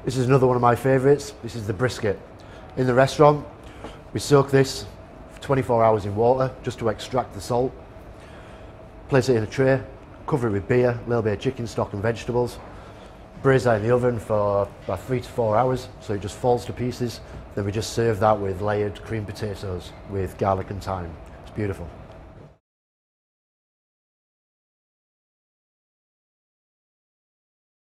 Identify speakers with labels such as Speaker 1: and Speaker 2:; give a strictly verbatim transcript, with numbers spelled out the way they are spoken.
Speaker 1: This is another one of my favourites. This is the brisket. In the restaurant, we soak this for twenty-four hours in water just to extract the salt. Place it in a tray, cover it with beer, a little bit of chicken stock and vegetables. Braise that in the oven for about three to four hours so it just falls to pieces. Then we just serve that with layered cream potatoes with garlic and thyme. It's beautiful.